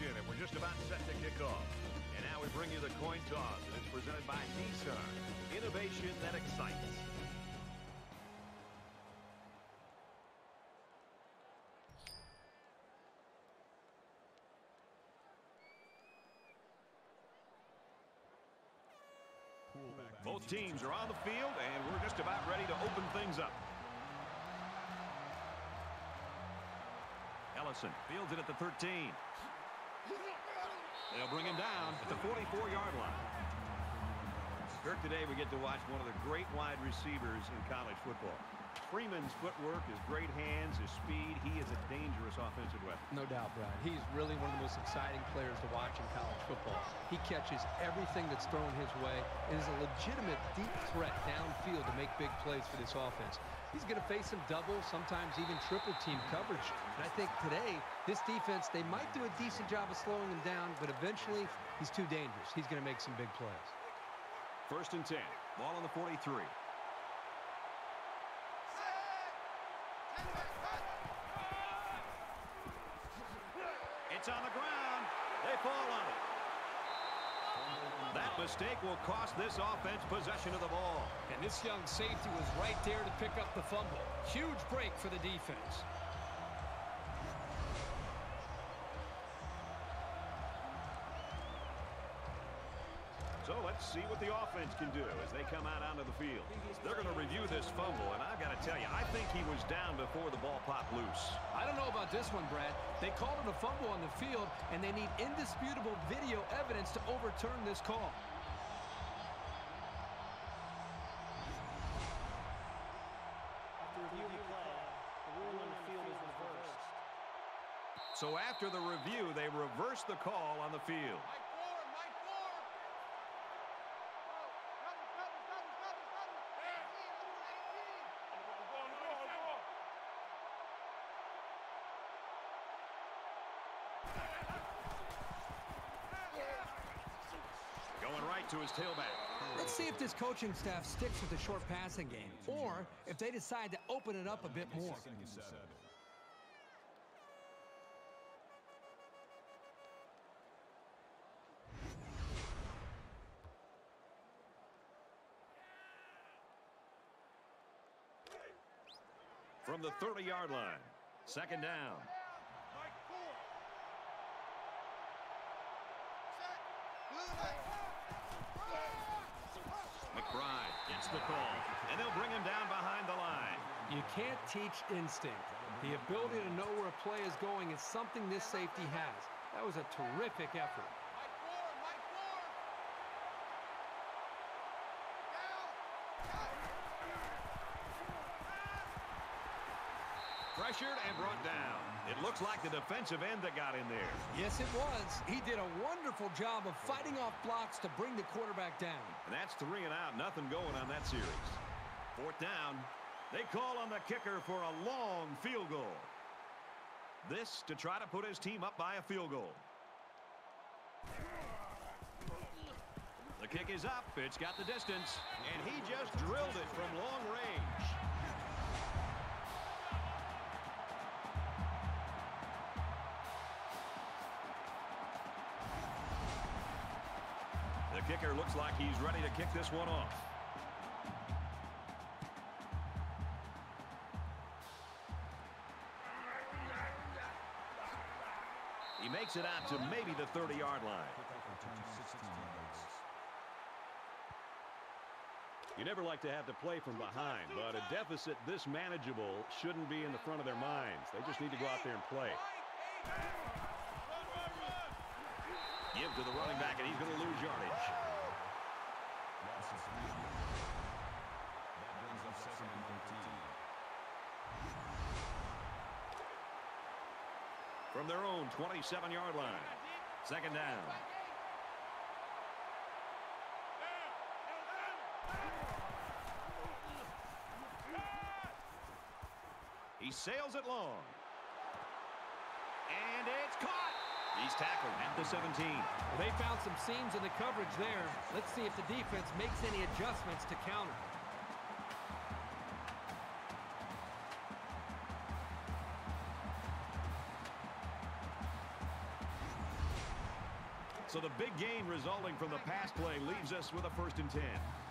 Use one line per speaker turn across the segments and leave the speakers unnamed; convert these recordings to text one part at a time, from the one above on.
action, and we're just about set to kick off. And now we bring you the coin toss, and it's presented by Nissan. Innovation that excites. Both teams are on the field, and we're just about ready to open things up. Ellison fields it at the 13. They'll bring him down at the 44-yard line. Kirk, today we get to watch one of the great wide receivers in college football. Freeman's footwork, his great hands, his speed, he is a dangerous offensive weapon.
No doubt, Brad. He's really one of the most exciting players to watch in college football. He catches everything that's thrown his way and is a legitimate deep threat downfield to make big plays for this offense. He's going to face some double, sometimes even triple team coverage. And I think today, this defense, they might do a decent job of slowing him down, but eventually he's too dangerous. He's going to make some big plays.
1st and 10. Ball on the 43. It's on the ground. They fall on it. That mistake will cost this offense possession of the ball.
And this young safety was right there to pick up the fumble. Huge break for the defense.
So let's see what the offense can do as they come out onto the field. They're going to review this fumble, and I've got to tell you, I think he was down before the ball popped loose.
I don't know about this one, Brad. They called it a fumble on the field, and they need indisputable video evidence to overturn this call.
After review of the play, the rule on the field is reversed.
So after the review, they reverse the call on the field. Going right to his tailback.
Let's see if this coaching staff sticks with the short passing game, or if they decide to open it up a bit more.
From the 30-yard line, 2nd down. McBride gets the call, and they'll bring him down behind the line.
You can't teach instinct. The ability to know where a play is going is something this safety has. That was a terrific effort.
Pressured and brought down. It looks like the defensive end that got in there.
Yes, it was. He did a wonderful job of fighting off blocks to bring the quarterback down.
And that's 3 and out. Nothing going on that series. 4th down. They call on the kicker for a long field goal. This to try to put his team up by a field goal. The kick is up. It's got the distance. And he just drilled it from long range. The kicker looks like he's ready to kick this one off. He makes it out to maybe the 30-yard line. You never like to have to play from behind, but a deficit this manageable shouldn't be in the front of their minds. They just need to go out there and play. Give to the running back, and he's going to lose yardage.
That brings up 2nd and 13.
From their own 27-yard line. 2nd down. He sails it long. And it's caught. He's tackled at the 17.
Well, they found some seams in the coverage there. Let's see if the defense makes any adjustments to counter.
So the big gain resulting from the pass play leaves us with a 1st and 10.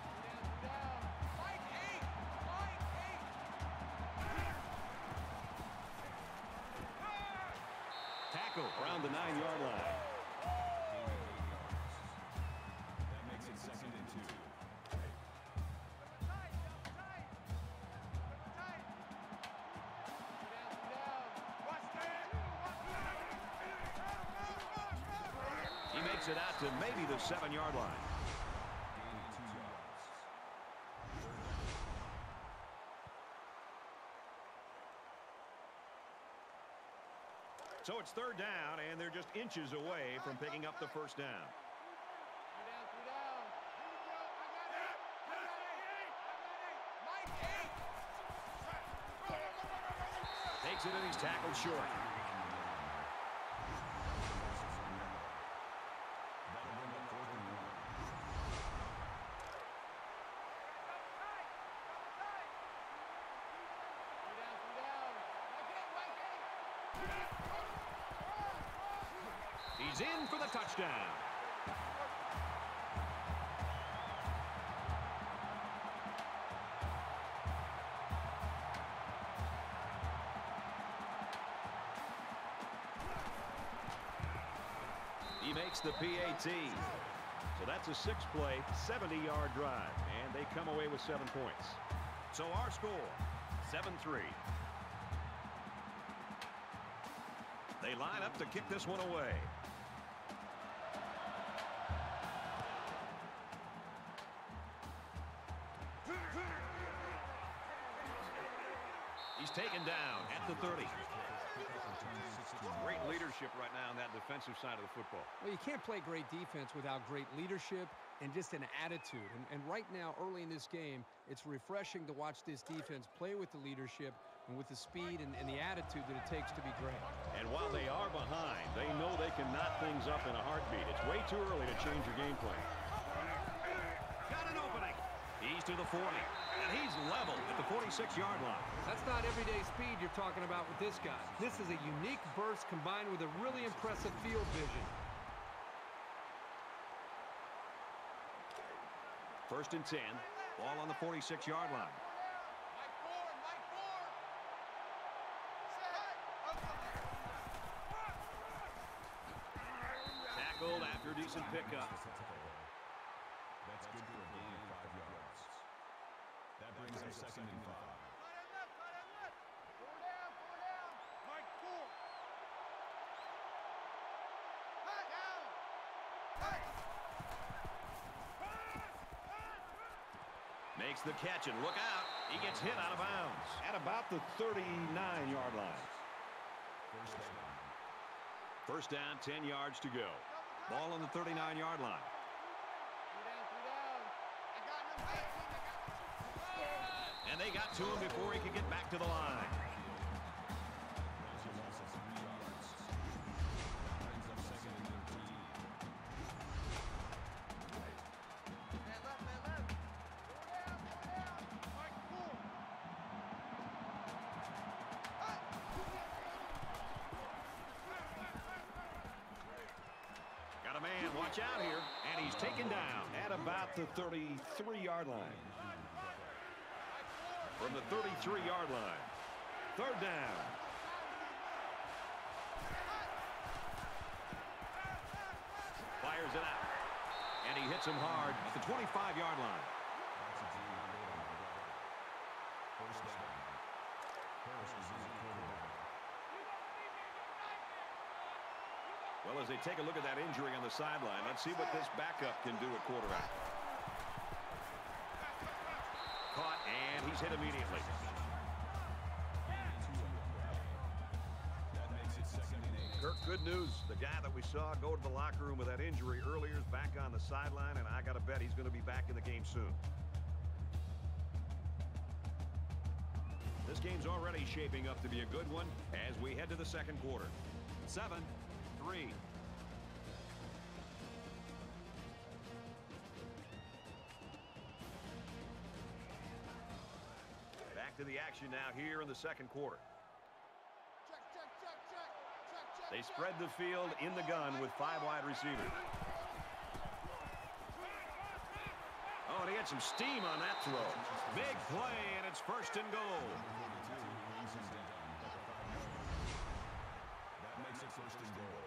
Tackle around the 9-yard line.
That makes it 2nd and 2.
He makes it out to maybe the 7-yard line.
Gain of 2 yards.
So it's 3rd down, and they're just inches away from picking up the 1st down. Takes it, and he's tackled short.
That'll bring up 4th and 1.
He's in for the touchdown. He makes the PAT. So that's a 6-play, 70-yard drive, and they come away with 7 points. So our score, 7-3. They line up to kick this one away. He's taken down at the 30. Great leadership right now on that defensive side of the football.
Well, you can't play great defense without great leadership and just an attitude. And right now, early in this game, it's refreshing to watch this defense play with the leadership and with the speed and the attitude that it takes to be great.
And while they are behind, they know they can knot things up in a heartbeat. It's way too early to change your game plan. Got an opening. He's to the 40, and he's level at the 46-yard line.
That's not everyday speed you're talking about with this guy. This is a unique burst combined with a really impressive field vision.
1st and 10. Ball on the 46-yard line. Tackled after a decent pickup.
That's good for a gain of 5 yards. That brings him 2nd and 5.
Makes the catch, and look out. He gets hit out of bounds at about the 39-yard line. 1st down, 10 yards to go. Ball on the 39-yard line. And they got to him before he could get back to the line.
That's a loss of 3 yards. That brings up 2nd and 13.
Got a man, watch out here. And he's taken down at about the 33-yard line. From the 33-yard line. 3rd down. Fires it out. And he hits him hard at the 25-yard line.
That's a deep hit on the right. 1st down. Harris is in the quarterback.
Well, as they take a look at that injury on the sideline, let's see what this backup can do at quarterback. Caught, and he's hit immediately.
That makes it 2nd and 8.
Kirk, good news. The guy that we saw go to the locker room with that injury earlier is back on the sideline, and I got to bet he's going to be back in the game soon. This game's already shaping up to be a good one as we head to the 2nd quarter. 7-3. Back to the action now here in the 2nd quarter. They spread the field in the gun with 5 wide receivers. got some steam on that throw. Big play, and it's first and goal.
That makes it first and goal.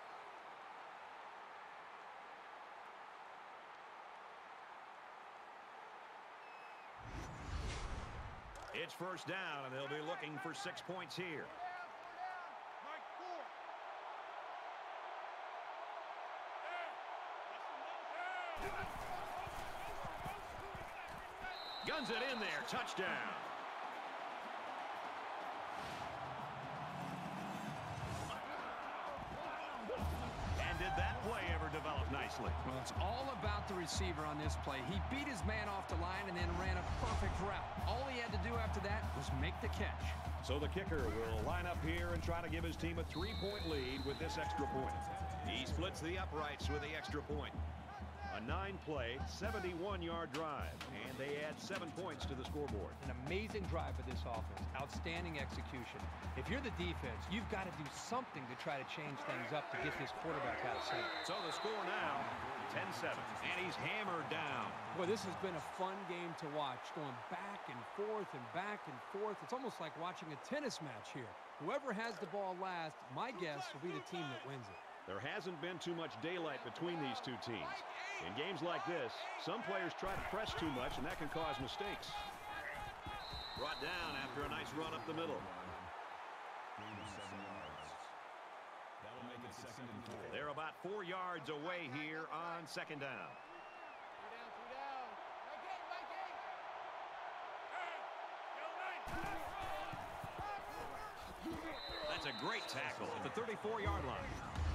It's first down, and they'll be looking for 6 points here. Guns it in there. Touchdown. And did that play ever develop nicely?
Well, it's all about the receiver on this play. He beat his man off the line and then ran a perfect route. All he had to do after that was make the catch.
So the kicker will line up here and try to give his team a 3-point lead with this extra point. He splits the uprights with the extra point. A 9-play, 71-yard drive, and they add 7 points to the scoreboard.
An amazing drive for this offense. Outstanding execution. If you're the defense, you've got to do something to try to change things up to get this quarterback out of sync.
So the score now, 10-7, and he's hammered down.
Boy, this has been a fun game to watch, going back and forth and back and forth. It's almost like watching a tennis match here. Whoever has the ball last, my guess will be the team that wins it.
There hasn't been too much daylight between these two teams. In games like this, some players try to press too much, and that can cause mistakes. Brought down after a nice run up the middle.
That'll make it second and 4.
They're about 4 yards away here on second down. That's a great tackle at the 34-yard line.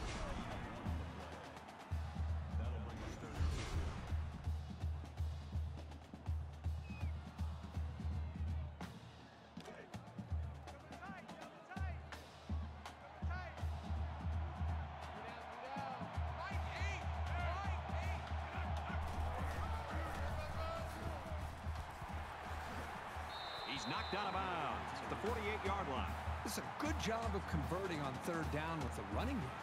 He's knocked out of bounds at the 48-yard line.
It's a good job of converting on third down with the running game.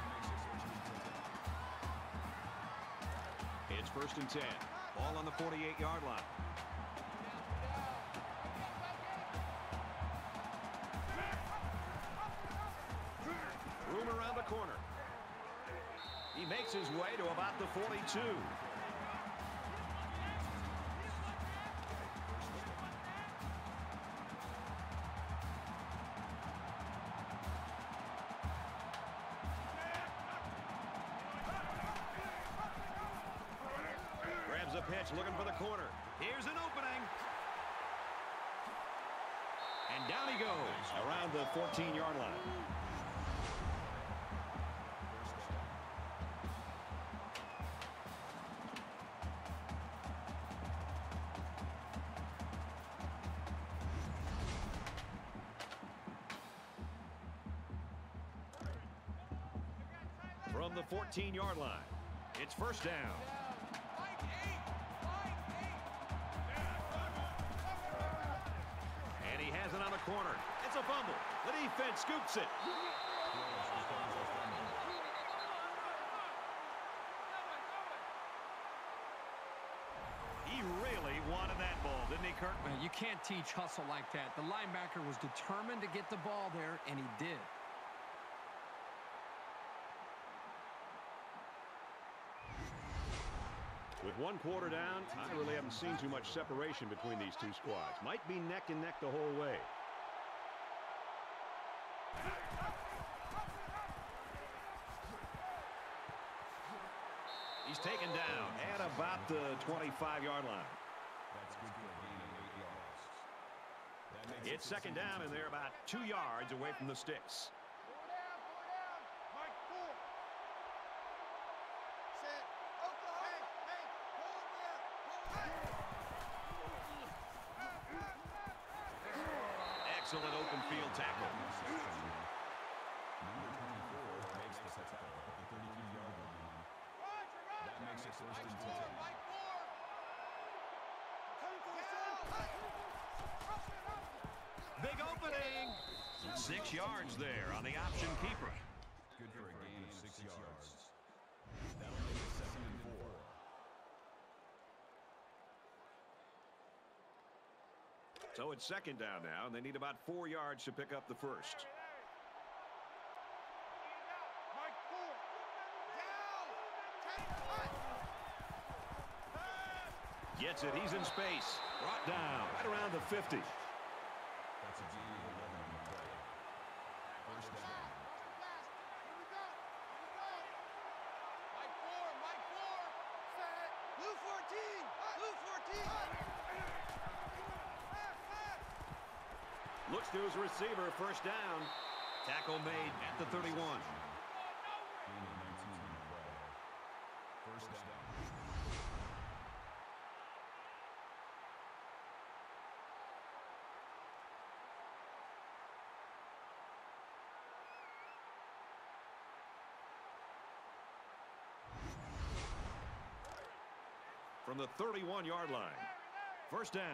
It's first and 10. Ball on the 48-yard line. Room around the corner. He makes his way to about the 42. Grabs a pitch, looking for the corner. Here's an opening. And down he goes around the 14-yard line. From the 14-yard line, it's first down. And he has it on the corner. It's a fumble. The defense scoops it. He really wanted that ball, didn't he, Kirk?
Man, you can't teach hustle like that. The linebacker was determined to get the ball there, and he did.
With 1 quarter down, I really haven't seen too much separation between these two squads. Might be neck and neck the whole way. He's taken down at about the 25-yard line.
That's good for a gain of 8 yards. That makes
It's second down, and they're about 2 yards away from the sticks. Excellent open field tackle.
Number 24 makes the tackle at the 33-yard line. That makes it first and 10.
Big opening. 6 yards there on the option keeper.
Good for a gain of 6 yards. That'll make it second and 4.
So it's second down now, and they need about 4 yards to pick up the first. Gets it. He's in space. Brought down right around the 50.
That's a gain of 11 on the play. First down.
Blue 14! Blue 14!
Looks to his receiver. First down. Tackle made at the 31.
Gain of 19 on the play. First down.
From the 31-yard line. First down.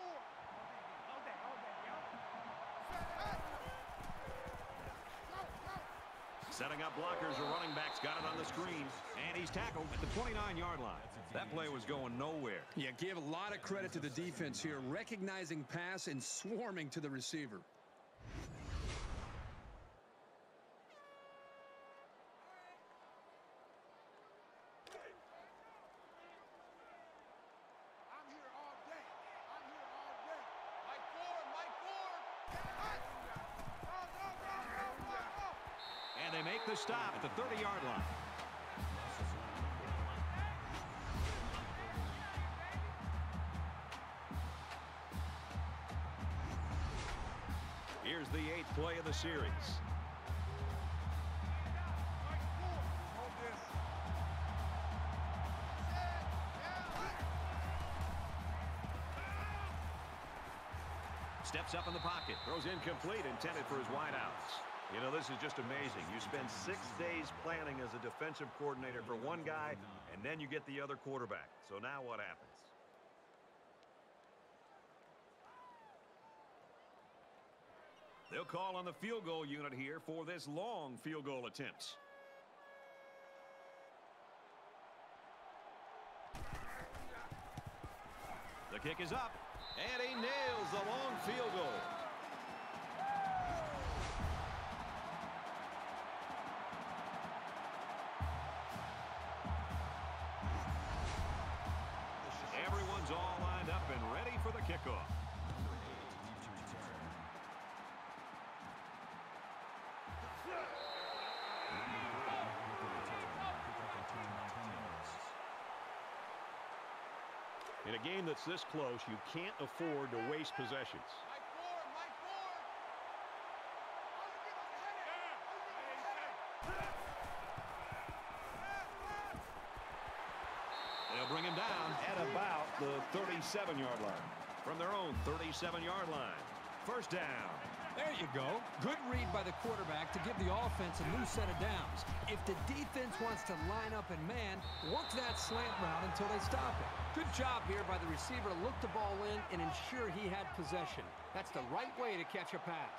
Setting up blockers, the running back's got it on the screen, and he's tackled at the 29-yard line. That play was going nowhere.
Yeah, give a lot of credit to the defense here, recognizing pass and swarming to the receiver.
And they make the stop at the 30-yard line. Here's the 8th play of the series. Steps up in the pocket, throws incomplete, intended for his wideouts. You know, this is just amazing. You spend 6 days planning as a defensive coordinator for one guy, and then you get the other quarterback. So now what happens? They'll call on the field goal unit here for this long field goal attempt. The kick is up, and he nails the long field goal. Everyone's all lined up and ready for the kickoff. In a game that's this close, you can't afford to waste possessions. They'll bring him down at about the 37-yard line. From their own 37-yard line. First down.
There you go. Good read by the quarterback to give the offense a new set of downs. If the defense wants to line up and man, work that slant route until they stop it. Good job here by the receiver to look the ball in and ensure he had possession. That's the right way to catch a pass.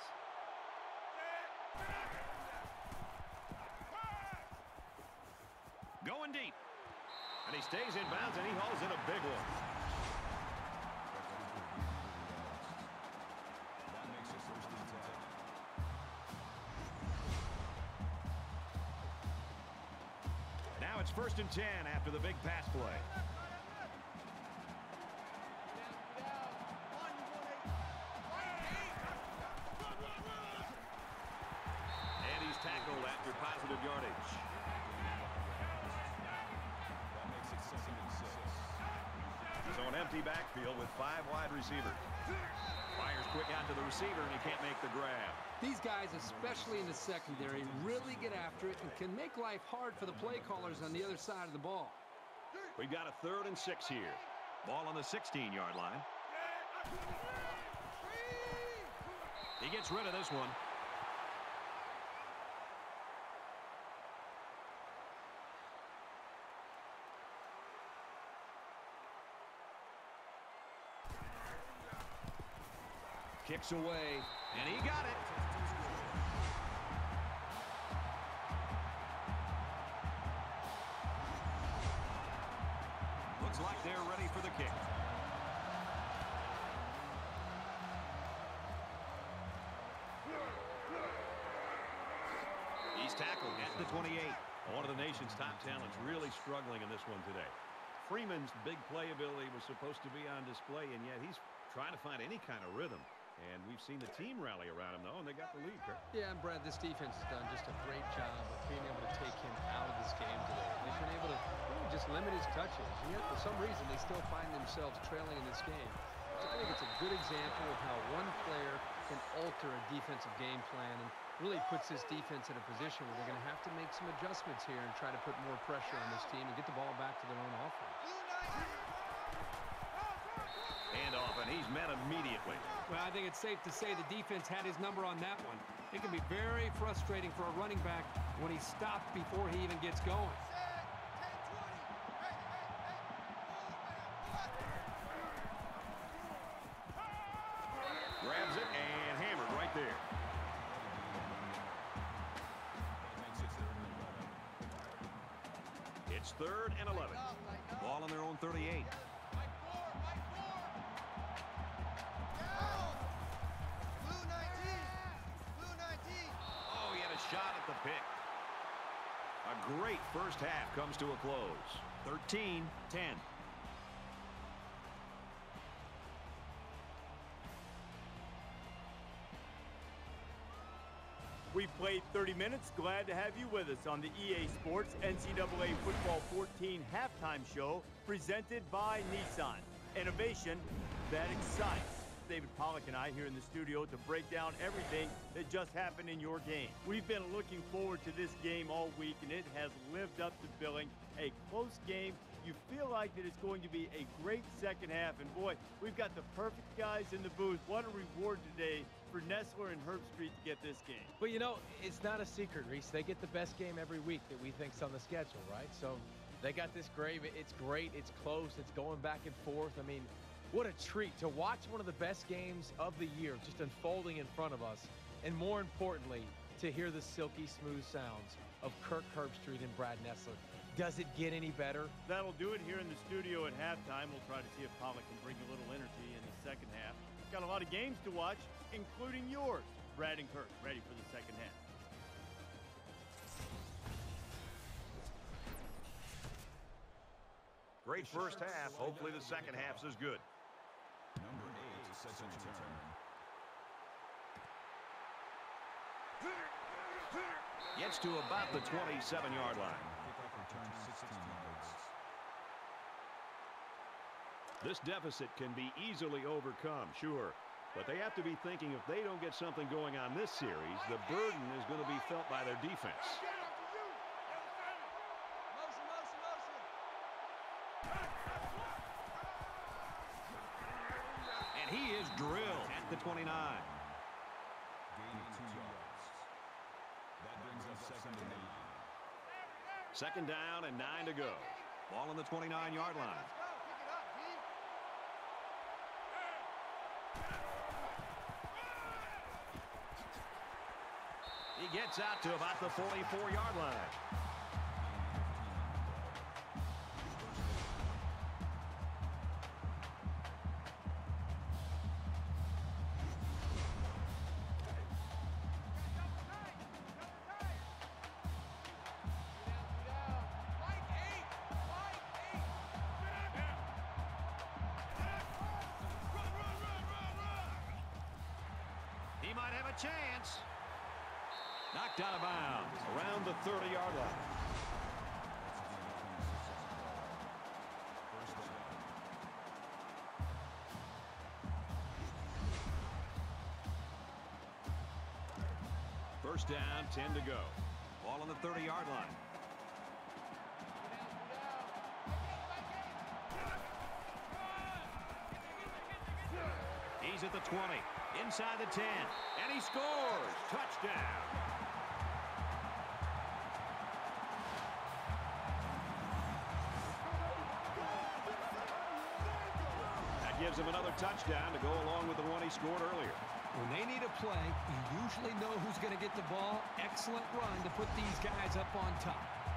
Going deep. And he stays in bounds, and he hauls in a big one.
That makes it first and 10.
Now it's first and 10 after the big pass play. And he's tackled after positive yardage.
That makes it second and 6.
So an empty backfield with 5 wide receivers. Fires quick out to the receiver, and he can't make the grab.
These guys, especially in the secondary, really get after it and can make life hard for the play callers on the other side of the ball.
We've got a 3rd and 6 here. Ball on the 16-yard line. He gets rid of this one. Kicks away, and he got it. Looks like they're ready for the kick. 28. One of the nation's top talents really struggling in this one today. Freeman's big playability was supposed to be on display, and yet he's trying to find any kind of rhythm. And we've seen the team rally around him, though, and they got the lead, Kurt.
Yeah, and Brad, this defense has done just a great job of being able to take him out of this game today. They've been able to really just limit his touches, and yet for some reason they still find themselves trailing in this game. So I think it's a good example of how one player can alter a defensive game plan and really puts this defense in a position where they're going to have to make some adjustments here and try to put more pressure on this team and get the ball back to their own offense.
And off, and he's met immediately.
Well, I think it's safe to say the defense had his number on that one. It can be very frustrating for a running back when he's stopped before he even gets going.
Grabs it and hammered right there. It's 3rd and 11. Ball on their own 38. Oh, he had a shot at the pick. A great first half comes to a close. 13-10.
We played 30 minutes. Glad to have you with us on the EA Sports NCAA Football 14 halftime show presented by Nissan. Innovation that excites. David Pollack and I here in the studio to break down everything that just happened in your game. We've been looking forward to this game all week, and it has lived up to billing. A close game. You feel like that it's going to be a great second half, and boy, we've got the perfect guys in the booth. What a reward today for Nessler and Herbstreit to get this game.
But you know, it's not a secret, Reese. They get the best game every week that we think's on the schedule, right? So they got this great. It's great. It's close. It's going back and forth. I mean, what a treat to watch one of the best games of the year just unfolding in front of us. And more importantly, to hear the silky smooth sounds of Kirk Herbstreit and Brad Nessler. Does it get any better?
That'll do it here in the studio at halftime. We'll try to see if Pollack can bring a little energy in the second half. Got a lot of games to watch, including yours. Brad and Kirk ready for the second half.
Great first half. Hopefully the second half's as good.
Number 8 sets a return.
Gets to about the 27-yard line.
Kickoff return 16 yards.
This deficit can be easily overcome, sure. But they have to be thinking if they don't get something going on this series, the burden is going to be felt by their defense. And he is drilled at the 29.
Gain of 2 yards. That brings up second and 8.
Second down and 9 to go. Ball on the 29-yard line. He gets out to about the 44-yard line. He might have a chance. Knocked out of bounds around the 30-yard line. First down, 10 to go. Ball on the 30-yard line. He's at the 20, inside the 10, and he scores. Touchdown. That gives him another touchdown to go along with the one he scored earlier.
When they need a play, you usually know who's going to get the ball. Excellent run to put these guys up on top.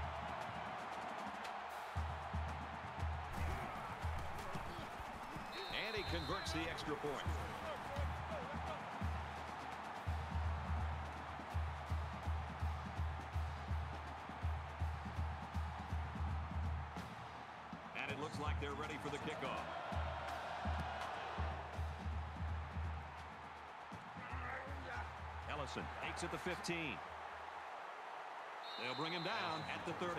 And he converts the extra point. kickoff. Ellison takes at the 15. They'll bring him down at the 30.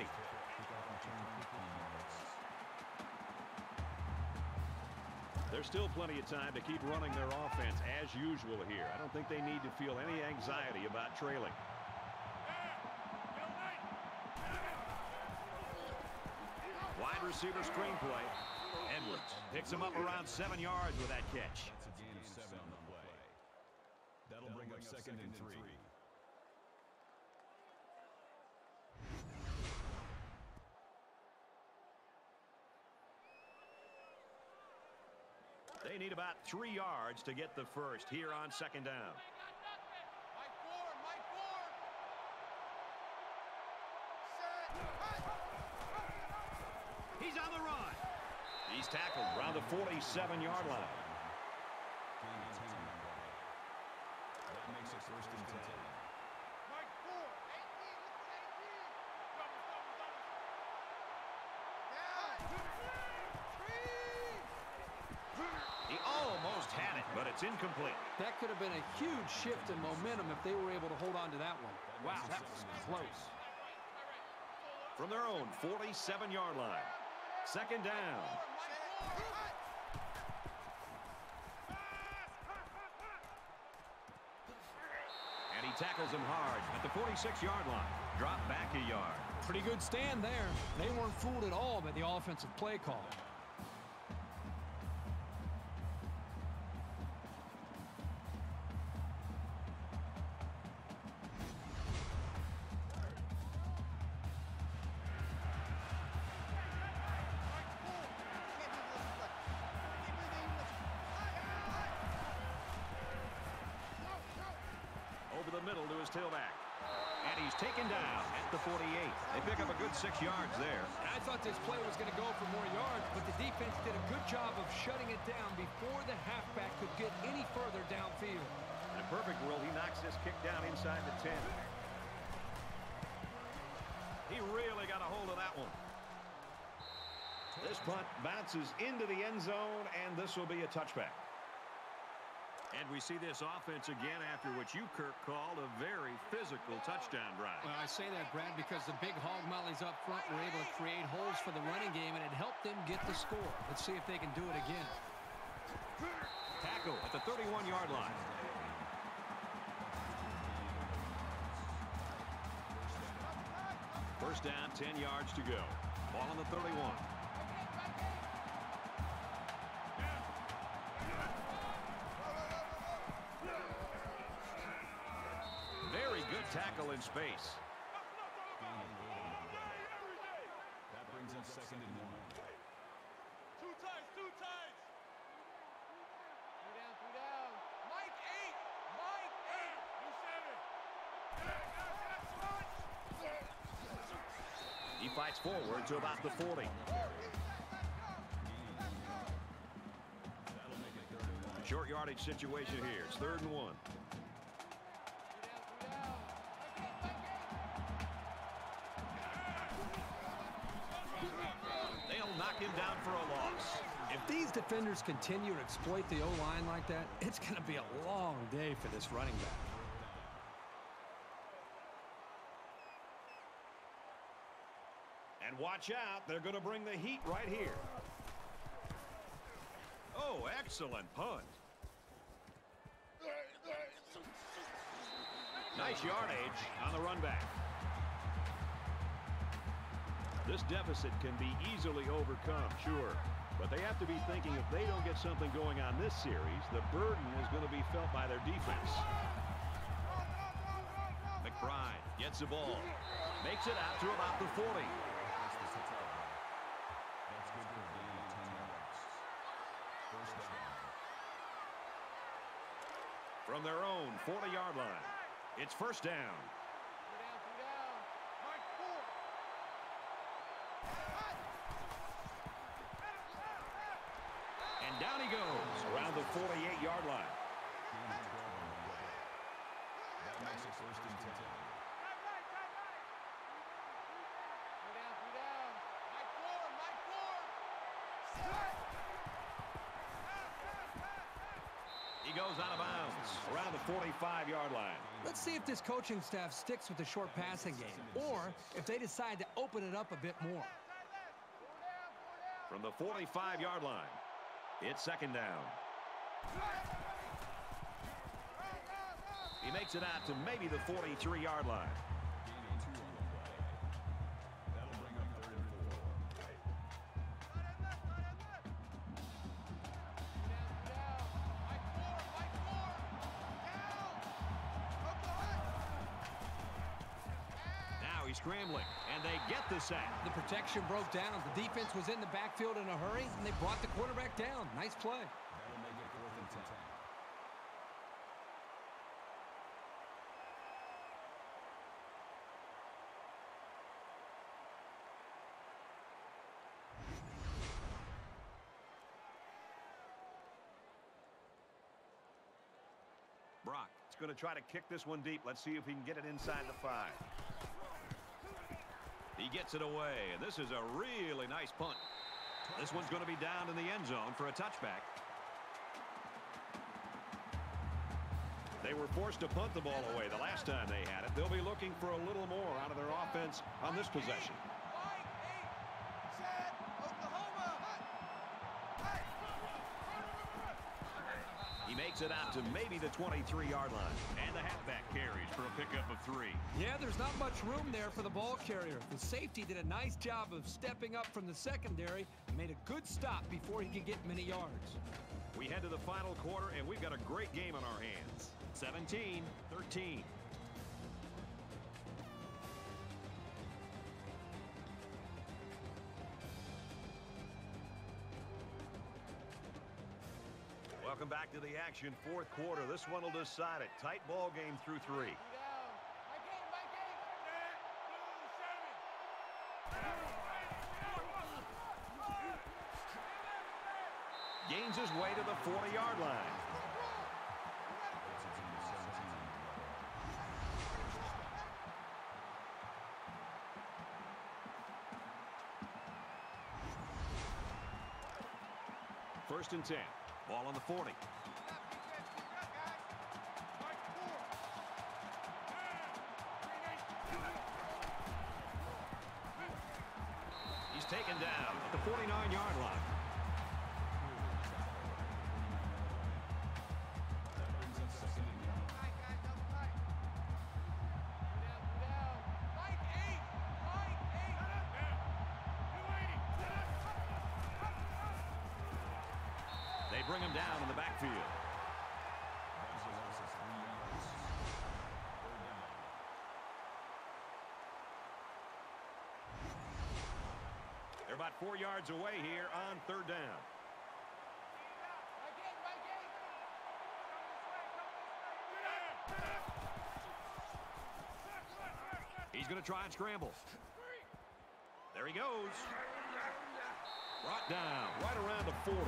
There's still plenty of time to keep running their offense as usual here. I don't think they need to feel any anxiety about trailing. Wide receiver screenplay. Edwards picks him up around 7 yards with that catch.
That's a gain of 7 on the play. That'll bring up 2nd and 3.
They need about 3 yards to get the first here on 2nd down. He's on the run. He's tackled around the 47-yard line.
Gain of 10 on the play. That makes it 1st and 10.
He almost had it, but it's incomplete.
That could have been a huge shift in momentum if they were able to hold on to that one. Wow, that was close.
From their own 47-yard line. 2nd down. And he tackles him hard at the 46-yard line. Drop back a yard.
Pretty good stand there. They weren't fooled at all by the offensive play call.
Over the middle to his tailback. And he's taken down at the 48. They pick up a good 6 yards there.
And I thought this play was going to go for more yards, but the defense did a good job of shutting it down before the halfback could get any further downfield.
In a perfect world, he knocks this kick down inside the 10. He really got a hold of that one. This punt bounces into the end zone, and this will be a touchback. And we see this offense again after what you, Kirk, called a very physical touchdown drive.
Well, I say that, Brad, because the big hog mollies up front were able to create holes for the running game, and it helped them get the score. Let's see if they can do it again.
Tackle at the 31-yard line. First down, 10 yards to go. Ball on the 31. Very good tackle in space.
Gain of 8 on the play. That brings up 2nd and 1.
Two times. Two down. Mike 8.
He fights forward to about the 40.
That'll make it 3rd and 1.
Short yardage situation here. It's 3rd and 1. They'll knock him down for a loss.
If these defenders continue to exploit the O-line like that, it's going to be a long day for this running back.
And watch out, they're going to bring the heat right here. Oh, excellent punt. Nice yardage on the run back. This deficit can be easily overcome, sure. But they have to be thinking if they don't get something going on this series, the burden is going to be felt by their defense. McBride gets the ball. Makes it out to about the 40.
That's good for a gain of 10 yards. First down.
From their own 40-yard line, it's first down. And down he goes around the 48-yard line.
Gain of 12 on the play. That makes it 1st and 10.
goes out of bounds around the 45-yard line.
Let's see if this coaching staff sticks with the short passing game, or if they decide to open it up a bit more.
From the 45-yard line, it's second down. He makes it out to maybe the 43-yard line.
That'll bring up 3rd and 4.
Now he's scrambling, and they get the sack.
The protection broke down. The defense was in the backfield in a hurry, and they brought the quarterback down. Nice play.
That'll make it 4th and 10.
Brock is going to try to kick this one deep. Let's see if he can get it inside the 5. He gets it away, and this is a really nice punt. This one's going to be down in the end zone for a touchback. They were forced to punt the ball away the last time they had it. They'll be looking for a little more out of their offense on this possession. He makes it out to maybe the 23-yard line. And the halfback carries for a pickup of 3.
Yeah, there's not much room there for the ball carrier. The safety did a nice job of stepping up from the secondary and made a good stop before he could get many yards.
We head to the final quarter, and we've got a great game on our hands. 17-13. Welcome back to the action. 4th quarter. This one will decide it. Tight ball game through 3. Gains his way to the 40-yard line. First and 10. Ball on the 40. He's taken down at the 49-yard line. They bring him down in the backfield. They're about 4 yards away here on 3rd down. He's going to try and scramble. There he goes. Brought down right around the 40.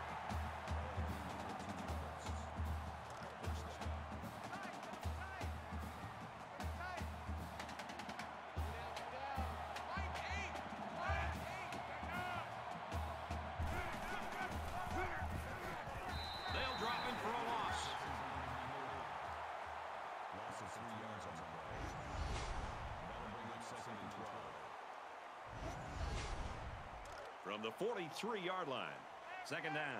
From the 43-yard line. 2nd down.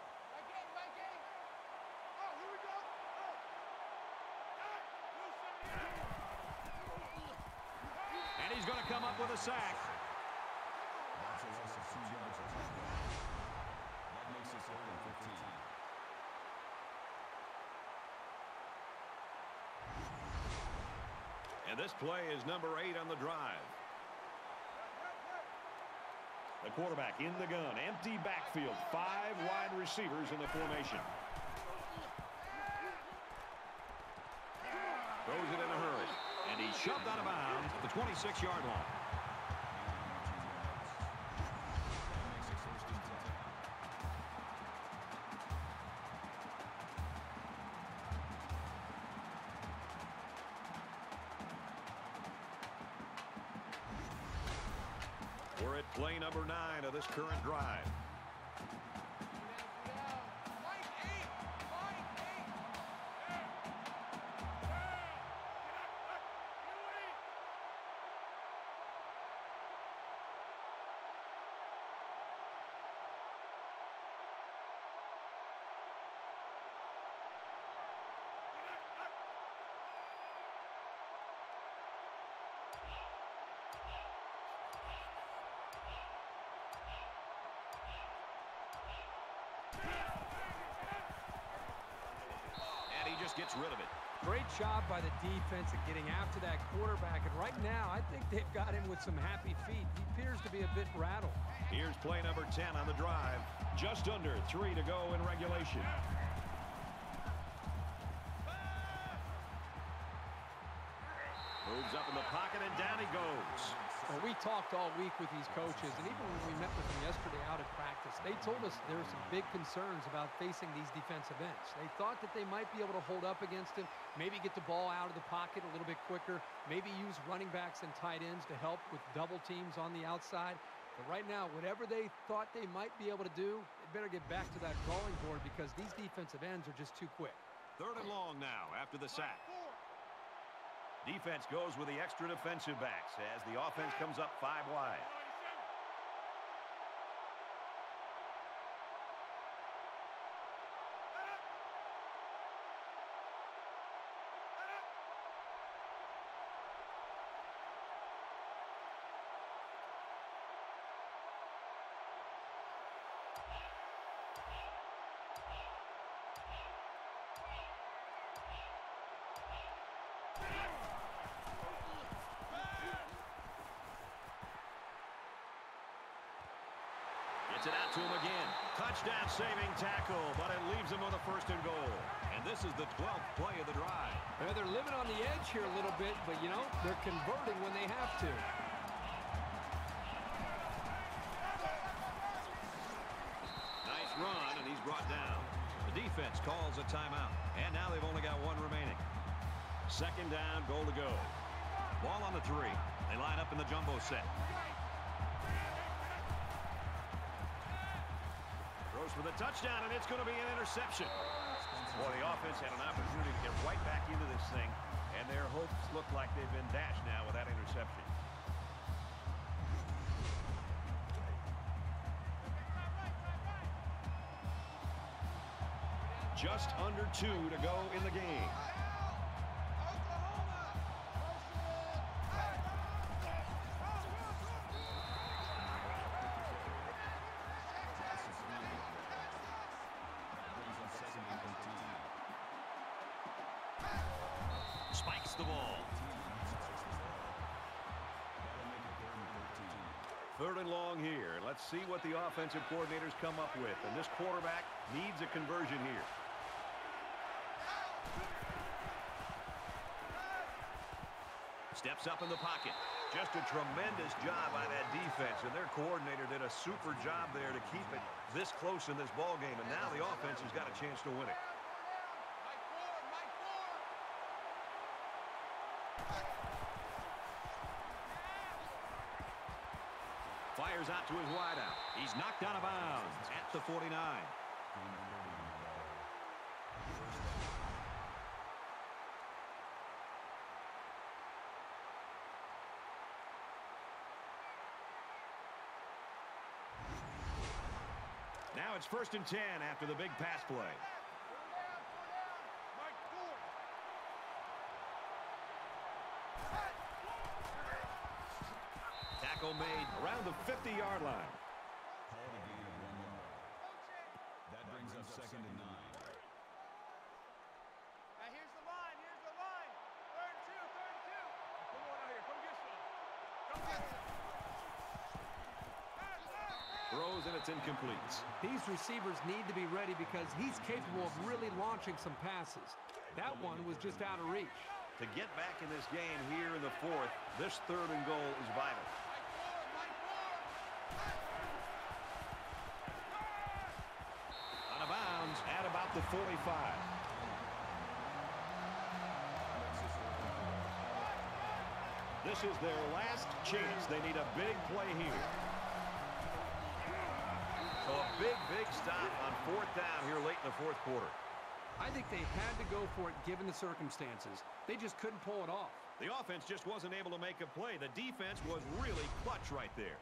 And he's going to come up with a sack.
That's a loss of 2 yards. That makes it 3rd and 15.
And this play is number 8 on the drive. The quarterback in the gun. Empty backfield. 5 wide receivers in the formation. Throws it in a hurry. And he's shoved out of bounds at the 26-yard line. We're at play number 9 of this current drive. gets rid of it.
Great job by the defense at getting after that quarterback. And right now, I think they've got him with some happy feet. He appears to be a bit rattled.
Here's play number 10 on the drive. Just under 3 to go in regulation. Moves up in the pocket, and down he goes.
Well, we talked all week with these coaches, and even when we met with them yesterday out at practice, they told us there are some big concerns about facing these defensive ends. They thought that they might be able to hold up against him, maybe get the ball out of the pocket a little bit quicker, maybe use running backs and tight ends to help with double teams on the outside. But right now, whatever they thought they might be able to do, they better get back to that drawing board because these defensive ends are just too quick.
3rd and long now after the sack. Defense goes with the extra defensive backs as the offense comes up 5 wide. Gets it out to him again. Touchdown saving tackle, but it leaves him with a 1st and goal. And this is the 12th play of the drive.
Well, they're living on the edge here a little bit, but, you know, they're converting when they have to.
Nice run, and he's brought down. The defense calls a timeout, and now they've only got 1 remaining. 2nd down, goal to go. Ball on the 3. They line up in the jumbo set. For the touchdown, and it's going to be an interception. Boy, the offense had an opportunity to get right back into this thing, and their hopes look like they've been dashed now with that interception. Just under 2 to go in the game. Spikes the ball. 3rd and long here. Let's see what the offensive coordinators come up with. And this quarterback needs a conversion here. Steps up in the pocket. Just a tremendous job by that defense. And their coordinator did a super job there to keep it this close in this ball game. And now the offense has got a chance to win it. Fires out to his wideout. He's knocked out of bounds at the 49. Now it's 1st and 10 after the big pass play. Tackle made around the 50-yard line.
That brings up 2nd and 9.
Now here's the line. Here's the line. 3rd and 2. 3rd and 2. Come on out here. Come get some. Come get some.
Throws, and it's incomplete.
These receivers need to be ready because he's capable of really launching some passes. That one was just out of reach.
To get back in this game here in the 4th, this 3rd and goal is vital. Out of bounds at about the 45. This is their last chance. They need a big play here. So a big stop on 4th down here late in the 4th quarter.
I think they had to go for it given the circumstances. They just couldn't pull it off.
The offense just wasn't able to make a play. The defense was really clutch right there.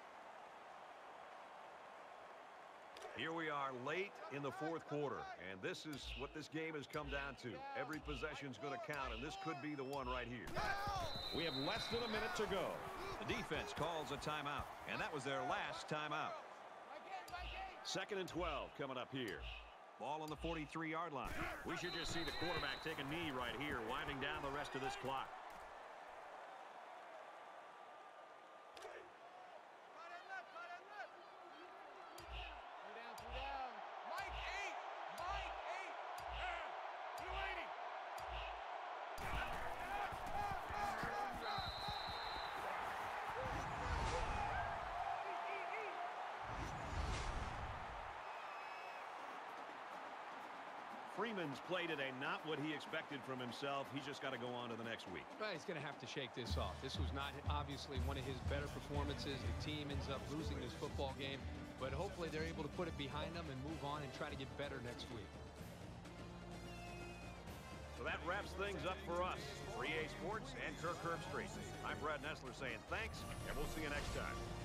Here we are late in the 4th quarter, and this is what this game has come down to. Every possession's going to count, and this could be the one right here. We have less than a minute to go. The defense calls a timeout, and that was their last timeout. 2nd and 12 coming up here. Ball on the 43-yard line. We should just see the quarterback take a knee right here, winding down the rest of this clock. Freeman's play today, not what he expected from himself. He's just got to go on to the next week.
Well, he's going to have to shake this off. This was not obviously one of his better performances. The team ends up losing this football game, but hopefully they're able to put it behind them and move on and try to get better next week.
So that wraps things up for us. For EA Sports and Kirk Herbstreit, I'm Brad Nessler saying thanks, and we'll see you next time.